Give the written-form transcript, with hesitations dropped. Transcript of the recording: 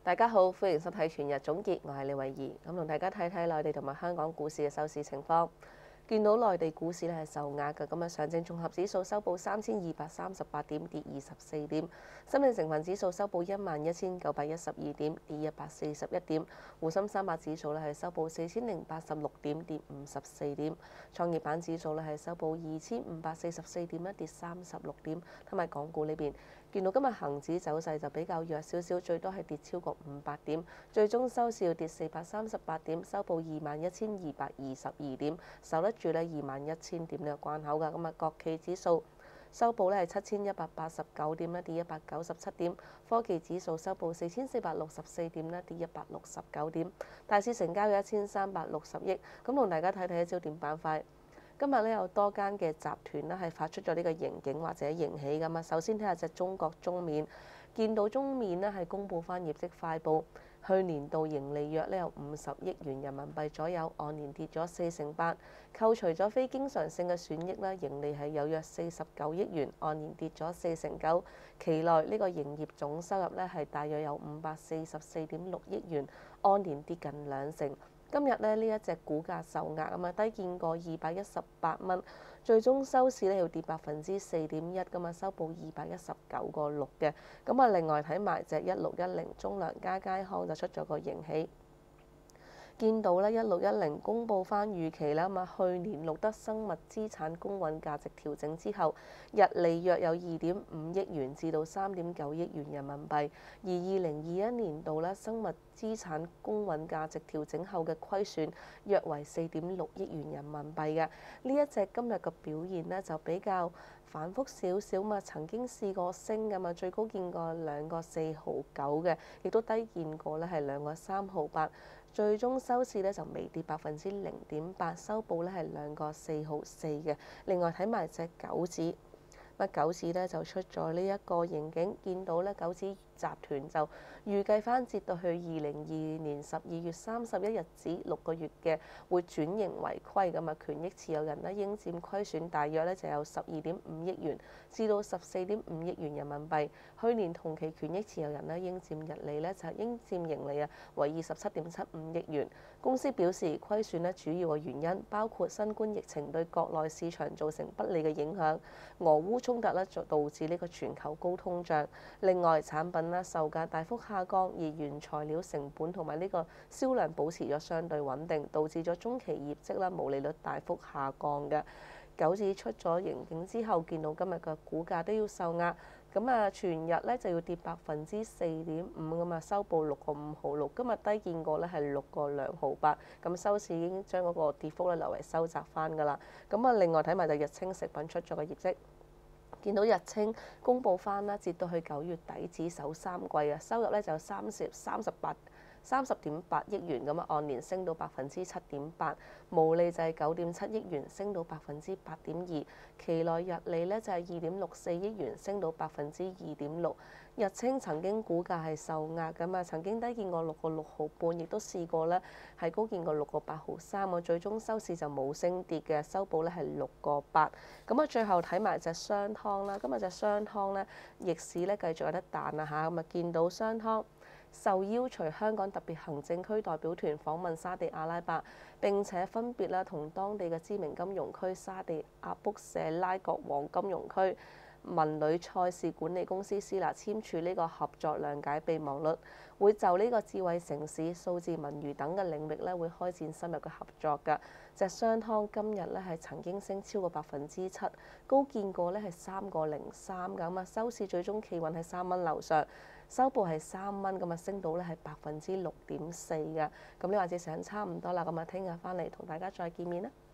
大家好，歡迎收睇全日總結，我係李慧儀，同大家睇睇內地同埋香港股市嘅收市情況。見到內地股市咧係受壓嘅，上證綜合指數收報3238點，跌24點；深證成分指數收報11912點，跌141點；滬深300指數咧係收報4086點，跌54點；創業板指數咧係收報2544點，跌36點。同埋港股呢邊，見到今日恒指走勢就比較弱少少，最多係跌超過500點，最終收市要跌438點，收報21222點，守得住21000點呢個關口㗎。國企指數收報咧係7189點，跌197點；科技指數收報4464點，跌169點。大市成交有1360億。同大家睇睇焦點板塊。今日有多間嘅集團係發出咗呢個盈警或者盈喜㗎嘛。首先睇下隻中國中免，見到中免係公佈翻業績快報，去年度盈利約有50億元人民幣左右，按年跌咗48%，扣除咗非經常性嘅損益盈利係有約49億元，按年跌咗49%。期內呢個營業總收入係大約有544.6億元，按年跌近2成。今日呢一隻股價受壓低見過218蚊，最終收市要跌4.1%收報219.6嘅。另外睇埋隻1610中糧佳佳康就出咗個盈喜。見到1610公佈翻預期啦，去年錄得生物資產公允價值調整之後，日利約有2.5億元至到3.9億元人民幣，而2021年度生物資產公允價值調整後嘅虧損約為4.6億元人民幣嘅。呢一隻今日嘅表現就比較反覆少少曾經試過升㗎最高見過2個4毫9嘅，亦都低見過係2個3毫8。最終收市就微跌0.8%，收報係2個4毫4嘅。另外睇埋隻玖紙，玖紙就出咗呢一個盈警，見到玖紙集團就預計翻截到去2022年12月31日止6個月嘅會轉盈為虧權益持有人應佔虧損大約就有12.5億元至到14.5億元人民幣。去年同期權益持有人應佔日利就應佔盈利為27.75億元。公司表示虧損主要嘅原因包括新冠疫情對國內市場造成不利嘅影響，俄烏衝突導致呢個全球高通脹，另外產品售價大幅下降，而原材料成本同埋呢個銷量保持咗相對穩定，導致咗中期業績毛利率大幅下降嘅。玖紙出咗盈警之後，見到今日嘅股價都要受壓，全日就要跌4.5%收報6個5毫6。今日低見過係6個2毫8，收市已經將嗰個跌幅略為收窄翻㗎啦。另外睇埋就日清食品出咗個業績。見到日清公佈翻截到去9月底止首3季收入就30.8億元按年升到7.8%，毛利就係9.7億元，升到8.2%。期內日利就係2.64億元，升到2.6%。日清曾經股價係受壓曾經低見過6個6毫半，亦都試過係高見過6個8毫3，最終收市就冇升跌嘅，收報係6個8。最後睇埋隻商湯啦，今日隻商湯逆市繼續有得彈下，見到商湯受邀隨香港特別行政區代表團訪問沙地阿拉伯，並且分別同當地嘅知名金融區沙地阿卜舍拉國王金融區文旅賽事管理公司斯拿簽署呢個合作諒解備忘錄，會就呢個智慧城市、數字文娛等嘅領域會開展深入嘅合作㗎。隻商湯今日係曾經升超過7%，高見過係3個03咁收市最終企穩喺3蚊樓上，收報係3蚊升到係6.4%㗎。呢個時間差唔多啦，聽日翻嚟同大家再見面啦。